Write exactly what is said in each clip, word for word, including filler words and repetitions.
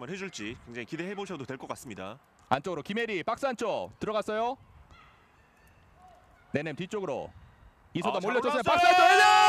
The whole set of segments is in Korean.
한번 해줄지 굉장히 기대해 보셔도 될 것 같습니다. 안쪽으로 김혜리 박스 안쪽 들어갔어요. 네넴 뒤쪽으로 이소다 아, 몰려줬어요. 잘 박스 안쪽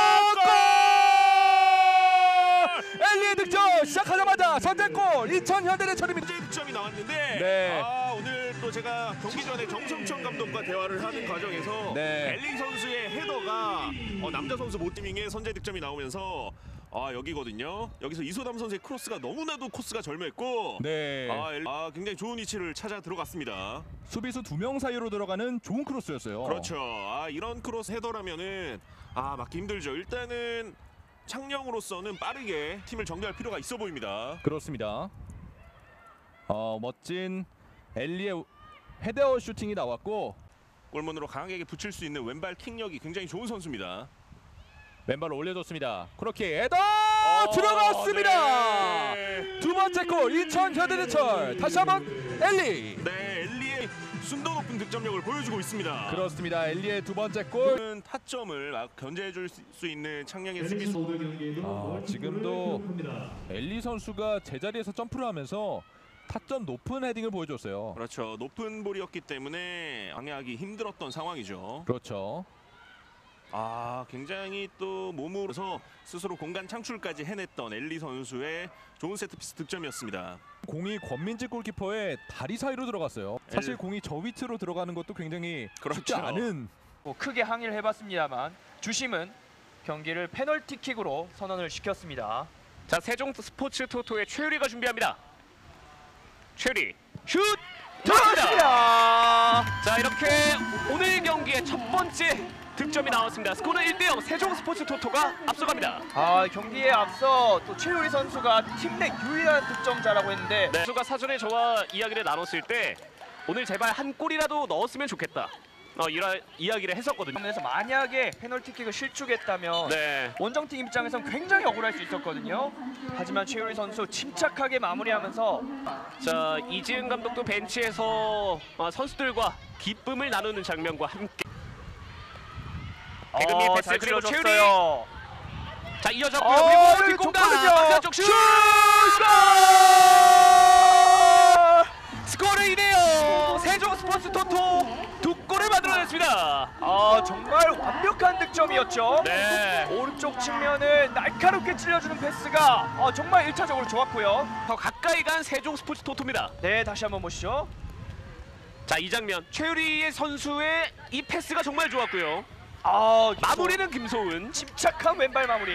엘리아 골! 엘리의 득점 시작하자마자 선제골 인천 현대제철입니다. 현재 득점이 나왔는데 네. 아, 오늘 또 제가 경기 전에 정성천 감독과 대화를 하는 과정에서 네. 엘리 선수의 헤더가 어, 남자 선수 모티밍에 선제 득점이 나오면서 아 여기거든요. 여기서 이소담 선수의 크로스가 너무나도 코스가 절묘했고 네. 아, 엘- 아 굉장히 좋은 위치를 찾아 들어갔습니다. 수비수 두 명 사이로 들어가는 좋은 크로스였어요. 그렇죠. 아 이런 크로스 헤더라면은 아 막기 힘들죠. 일단은 창령으로서는 빠르게 팀을 정리할 필요가 있어 보입니다. 그렇습니다. 어 멋진 엘리의 헤더 슈팅이 나왔고 골문으로 강하게 붙일 수 있는 왼발 킥력이 굉장히 좋은 선수입니다. 왼발로 올려줬습니다. 그렇게 헤더 어, 들어갔습니다. 네. 두 번째 골 인천 현대제철. 다시 한번 엘리. 네, 엘리의 순도 높은 득점력을 보여주고 있습니다. 그렇습니다. 엘리의 두 번째 골. 은 타점을 막 견제해줄 수 있는 창량의 수비수. 아, 지금도 엘리 선수가 제자리에서 점프를 하면서 타점 높은 헤딩을 보여줬어요. 그렇죠. 높은 볼이었기 때문에 방해하기 힘들었던 상황이죠. 그렇죠. 아, 굉장히 또 몸으로서 스스로 공간 창출까지 해냈던 엘리 선수의 좋은 세트피스 득점이었습니다. 공이 권민지 골키퍼의 다리 사이로 들어갔어요. 사실 엘- 공이 저 위치로 들어가는 것도 굉장히 쉽지 그렇죠. 않은. 뭐 크게 항의를 해봤습니다만 주심은 경기를 페널티킥으로 선언을 시켰습니다. 자, 세종 스포츠 토토의 최유리가 준비합니다. 최유리 슛 들어갑니다. 자, 이렇게 오늘 경기의 첫 번째 득점이 나왔습니다. 스코어는 일 대 영 세종 스포츠 토토가 앞서갑니다. 아 경기에 앞서 또 최유리 선수가 팀 내 유일한 득점자라고 했는데 네. 선수가 사전에 저와 이야기를 나눴을 때 오늘 제발 한 골이라도 넣었으면 좋겠다. 어, 이런 이야기를 했었거든요. 그래서 만약에 페널티킥을 실축했다면 네. 원정팀 입장에선 굉장히 억울할 수 있었거든요. 하지만 최유리 선수 침착하게 마무리하면서 자, 이지은 감독도 벤치에서 어, 선수들과 기쁨을 나누는 장면과 함께 배금희의 어, 패스 잘 그리고 최유리. 찔러줬어요. 자, 이어졌고요. 어, 그리고 여기 뒷공간 좋거든요. 박스 안쪽 슛! 슛! 스코어는 이 대 영 세종 스포츠 토토 두 골을 만들어냈습니다. 아 정말 완벽한 득점이었죠. 네. 오른쪽 측면을 날카롭게 찔러주는 패스가 아, 정말 일차적으로 좋았고요. 더 가까이 간 세종 스포츠 토토입니다. 네 다시 한번 보시죠. 자, 이 장면 최유리 선수의 이 패스가 정말 좋았고요. 아 마무리는 김소은. 침착한 왼발 마무리.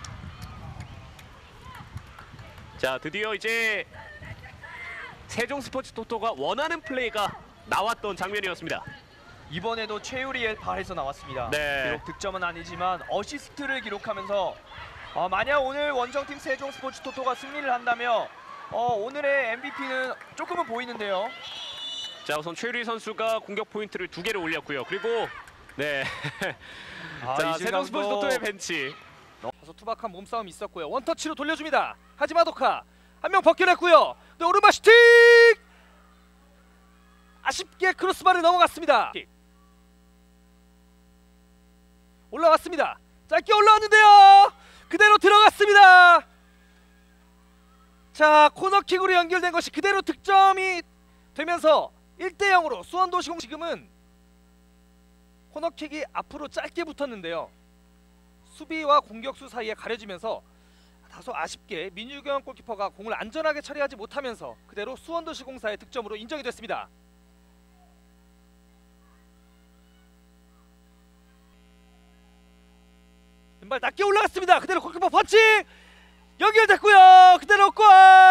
자, 드디어 이제 세종 스포츠 토토가 원하는 플레이가 나왔던 장면이었습니다. 이번에도 최유리의 발에서 나왔습니다. 네. 비록 득점은 아니지만 어시스트를 기록하면서 어, 만약 오늘 원정팀 세종 스포츠 토토가 승리를 한다면 어, 오늘의 엠브이피는 조금은 보이는데요. 자, 우선 최유리 선수가 공격 포인트를 두 개를 올렸고요. 그리고 네. 아, 자, 이질 세종 스포츠 감독. 토토의 벤치. 다소 투박한 몸싸움이 있었고요. 원터치로 돌려줍니다. 하지마 도카 한 명 벗겨냈고요. 네, 오른발 슈팅! 아쉽게 크로스바를 넘어갔습니다. 올라왔습니다. 짧게 올라왔는데요. 그대로 들어갔습니다. 자, 코너킥으로 연결된 것이 그대로 득점이 되면서 일 대 영으로 수원도시공 지금은 코너킥이 앞으로 짧게 붙었는데요. 수비와 공격수 사이에 가려지면서 다소 아쉽게 민유경 골키퍼가 공을 안전하게 처리하지 못하면서 그대로 수원도시공사의 득점으로 인정이 됐습니다. 왼발 낮게 올라갔습니다. 그대로 골키퍼 펀치 연결됐고요. 그대로 골!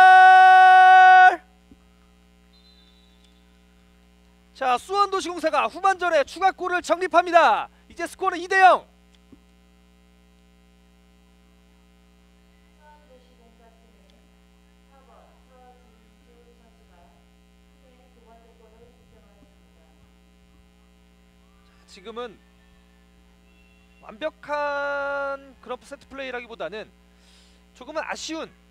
자, 수원도시공사가 후반전에 추가골을 적립합니다. 이제 스코어는 이 대 영. 지금은 완벽한 그런 세트 플레이라기보다는 조금은 아쉬운